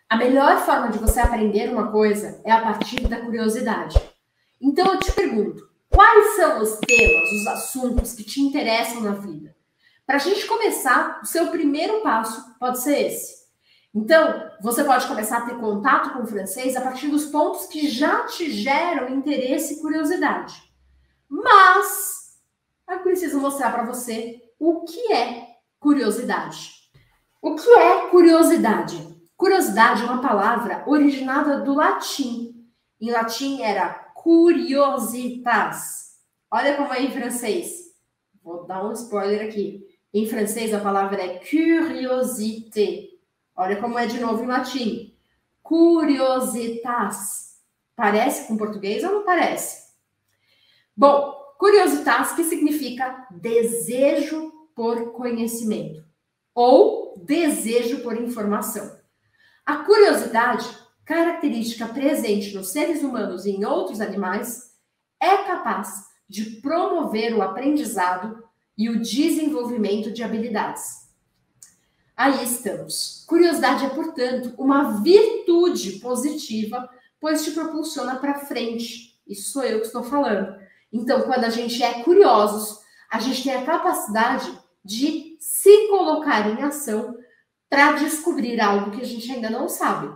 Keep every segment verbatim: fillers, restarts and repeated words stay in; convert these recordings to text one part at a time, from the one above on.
A melhor forma de você aprender uma coisa é a partir da curiosidade. Então eu te pergunto, quais são os temas, os assuntos que te interessam na vida? Para a gente começar, o seu primeiro passo pode ser esse. Então, você pode começar a ter contato com o francês a partir dos pontos que já te geram interesse e curiosidade. Mas eu preciso mostrar para você o que é curiosidade. O que é curiosidade? Curiosidade é uma palavra originada do latim. Em latim era curiositas. Olha como é em francês. Vou dar um spoiler aqui. Em francês a palavra é curiosité. Olha como é de novo em latim. Curiositas. Parece com português ou não parece? Bom, curiositas que significa desejo por conhecimento ou desejo por informação. A curiosidade, característica presente nos seres humanos e em outros animais, é capaz de promover o aprendizado e o desenvolvimento de habilidades. Aí estamos. Curiosidade é, portanto, uma virtude positiva, pois te propulsiona para frente. Isso sou eu que estou falando. Então, quando a gente é curiosos, a gente tem a capacidade de se colocar em ação para descobrir algo que a gente ainda não sabe.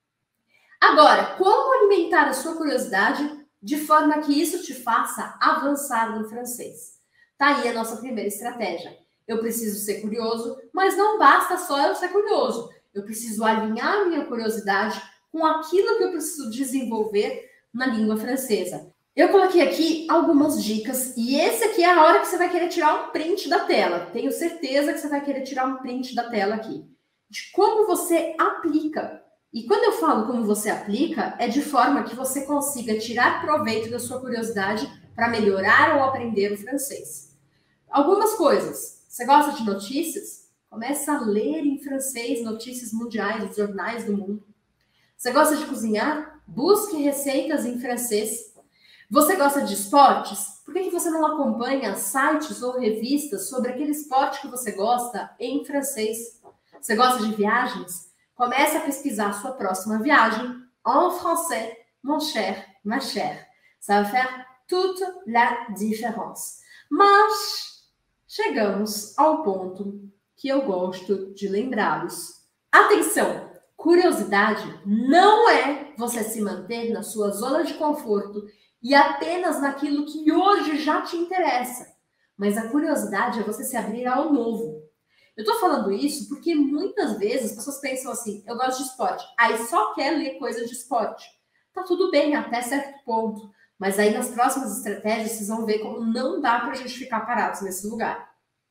Agora, como alimentar a sua curiosidade de forma que isso te faça avançar no francês? Tá aí a nossa primeira estratégia. Eu preciso ser curioso, mas não basta só eu ser curioso. Eu preciso alinhar a minha curiosidade com aquilo que eu preciso desenvolver na língua francesa. Eu coloquei aqui algumas dicas e esse aqui é a hora que você vai querer tirar um print da tela. Tenho certeza que você vai querer tirar um print da tela aqui. De como você aplica. E quando eu falo como você aplica, é de forma que você consiga tirar proveito da sua curiosidade para melhorar ou aprender o francês. Algumas coisas. Você gosta de notícias? Começa a ler em francês notícias mundiais, dos jornais do mundo. Você gosta de cozinhar? Busque receitas em francês. Você gosta de esportes? Por que você não acompanha sites ou revistas sobre aquele esporte que você gosta em francês? Você gosta de viagens? Comece a pesquisar a sua próxima viagem en français, mon cher, ma chère. Ça va faire toute la différence. Mas chegamos ao ponto que eu gosto de lembrá-los. Atenção! Curiosidade não é você se manter na sua zona de conforto e apenas naquilo que hoje já te interessa. Mas a curiosidade é você se abrir ao novo. Eu tô falando isso porque muitas vezes as pessoas pensam assim, eu gosto de esporte, aí só quer ler coisa de esporte. Tá tudo bem até certo ponto, mas aí nas próximas estratégias vocês vão ver como não dá pra gente ficar parados nesse lugar.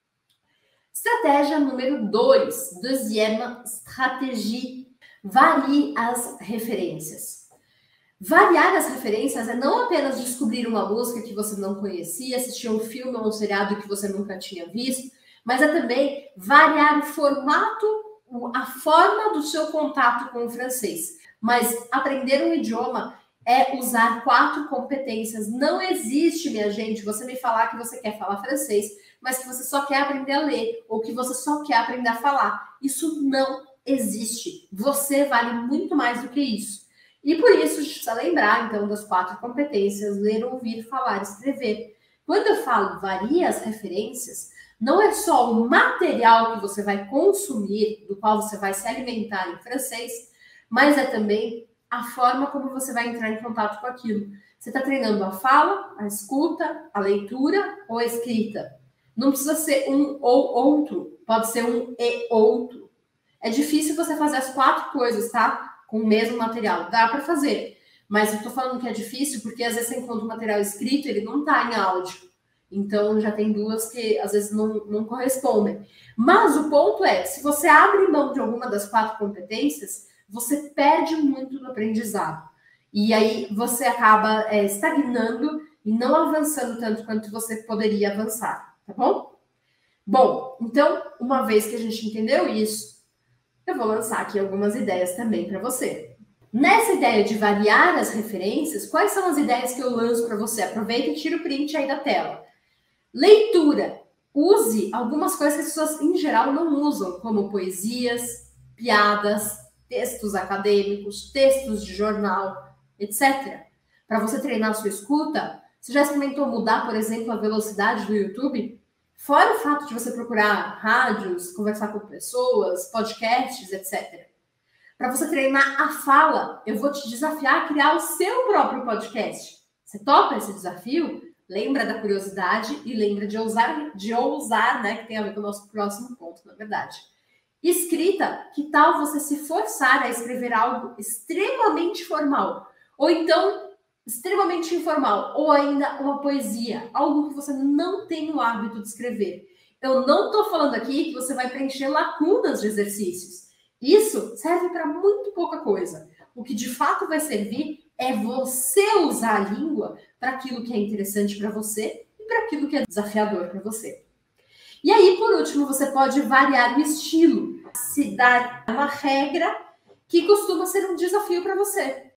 Estratégia número dois, deuxième stratégie, varie as referências. Variar as referências é não apenas descobrir uma música que você não conhecia, assistir um filme ou um seriado que você nunca tinha visto, mas é também variar o formato, a forma do seu contato com o francês. Mas aprender um idioma é usar quatro competências. Não existe, minha gente, você me falar que você quer falar francês, mas que você só quer aprender a ler, ou que você só quer aprender a falar. Isso não existe. Você vale muito mais do que isso. E por isso, a gente precisa lembrar, então, das quatro competências: ler, ouvir, falar, escrever. Quando eu falo varia as referências, não é só o material que você vai consumir, do qual você vai se alimentar em francês, mas é também a forma como você vai entrar em contato com aquilo. Você está treinando a fala, a escuta, a leitura ou a escrita. Não precisa ser um ou outro, pode ser um e outro. É difícil você fazer as quatro coisas, tá? Com o mesmo material. Dá para fazer, mas eu tô falando que é difícil porque às vezes você encontra o material escrito e ele não tá em áudio. Então, já tem duas que às vezes não, não correspondem. Mas o ponto é, se você abre mão de alguma das quatro competências, você perde muito no aprendizado. E aí você acaba é, estagnando e não avançando tanto quanto você poderia avançar, tá bom? Bom, então, uma vez que a gente entendeu isso, eu vou lançar aqui algumas ideias também para você. Nessa ideia de variar as referências, quais são as ideias que eu lanço para você? Aproveita e tira o print aí da tela. Leitura. Use algumas coisas que as pessoas em geral não usam, como poesias, piadas, textos acadêmicos, textos de jornal, etcétera. Para você treinar a sua escuta, você já experimentou mudar, por exemplo, a velocidade do YouTube? Fora o fato de você procurar rádios, conversar com pessoas, podcasts, etcétera. Para você treinar a fala, eu vou te desafiar a criar o seu próprio podcast. Você topa esse desafio? Lembra da curiosidade e lembra de ousar, de ousar, né? Que tem a ver com o nosso próximo ponto, na verdade. Escrita, que tal você se forçar a escrever algo extremamente formal? Ou então, extremamente informal, ou ainda uma poesia, algo que você não tem o hábito de escrever. Eu não estou falando aqui que você vai preencher lacunas de exercícios. Isso serve para muito pouca coisa. O que de fato vai servir é você usar a língua para aquilo que é interessante para você e para aquilo que é desafiador para você. E aí, por último, você pode variar o estilo, se dar uma regra que costuma ser um desafio para você.